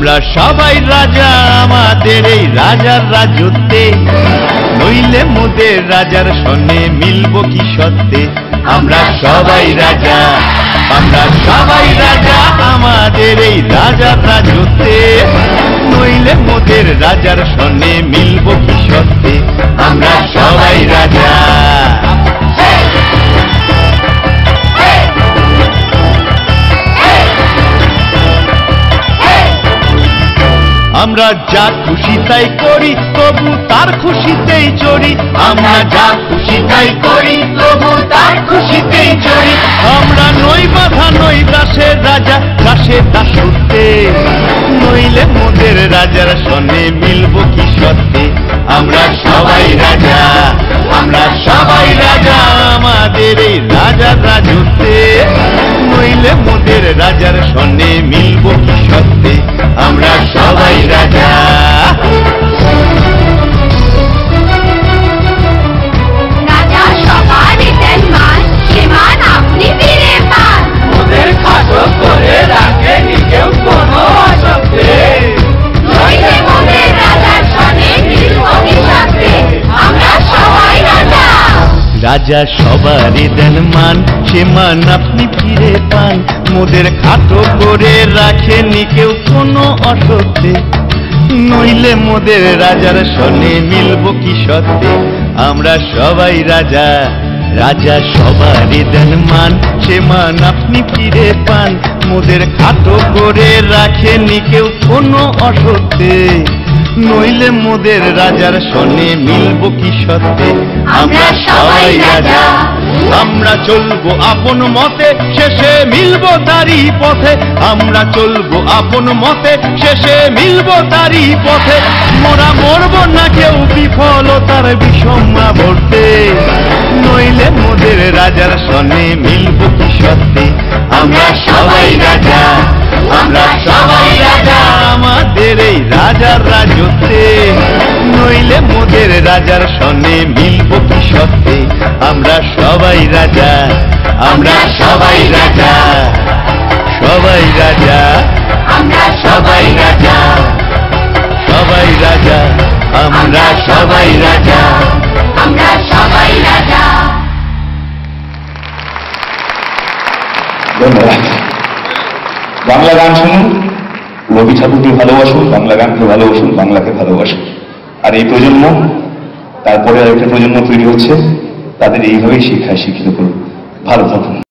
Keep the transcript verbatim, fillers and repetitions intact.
আমরা সবাই রাজা আমাদের এই রাজার রাজত্বে, নইলে মোদের রাজার সঙ্গে মিলব কি সত্যে। আমরা সবাই রাজা, আমরা সবাই রাজা আমাদের এই রাজার রাজত্বে, নইলে মোদের রাজার সঙ্গে মিলব কি সত্যে। আমরা সবাই রাজা। আমরা যা খুশি তাই করি তবু তার খুশিতেই চড়ি, আমরা যা খুশি তাই করি তবু তার খুশিতেই চড়ি। আমরা নই বাধা নই দাসের রাজা, দাসের দাসত্বে, নইলে মোদের রাজার সঙ্গে মিলব কি সত্যে। আমরা সবাই রাজা, আমরা সবাই রাজা আমাদের এই রাজার রাজত্বে, নইলে মোদের রাজার সঙ্গে মিলব কি সত্যে। আমরা সবাই রাজা। রাজা সবারই দেন মান, সে মান আপনি ফিরে পান। ওদের খাটো করে রাখেনি কেউ কোনো অসত্যে, নইলে মোদের রাজার সঙ্গে মিলব কি সত্যে। আমরা সবাই রাজা। রাজা সবারই দেন মান, সে মান আপনি ফিরে পান। মোদের খাটো করে রাখেনি কেউ কোনো অসত্যে, নইলে মোদের রাজার সঙ্গে মিলব কি সত্যে। আমরা সবাই রাজা, রাজা সবারই দেন মান, সে মান আপনি ফিরে পান। মোদের খাটো করে রাখেনি কেউ কোনো অসত্যে, নইলে মোদের রাজার সঙ্গে মিলব কি সত্যে। আমরা সবাই রাজা। আমরা চলবো আপন মতে, শেষে মিলব তারই পথে। আমরা চলবো আপন মতে, শেষে মিলব তারই পথে। মোরা মরব না কেউ বিফলতার বিষম্মা ভরতে, নইলে মোদের রাজার সঙ্গে মিলব কি সত্যে। আমরা সবাই রাজা, আমরা সবাই রাজা আমাদের এই রাজার রাজত্বে, নইলে মোদের রাজার সঙ্গে মিলব কি সত্যে। আমরা সবাই রাজা, আমরা সবাই রাজা, সবাই রাজা, আমরা সবাই রাজা, সবাই রাজা, আমরা সবাই রাজা, আমরা সবাই রাজা। ধন্যবাদ। বাংলা গান শুনুন, রবি ঠাকুরকে ভালোবাসুন, বাংলা গানকে ভালোবাসুন, বাংলাকে ভালোবাসুন। আর এই প্রজন্ম, তারপরে আরেকটা প্রজন্ম তৈরি হচ্ছে, তাদের এইভাবেই শিক্ষায় শিক্ষিত করুন। ভালো থাকুন।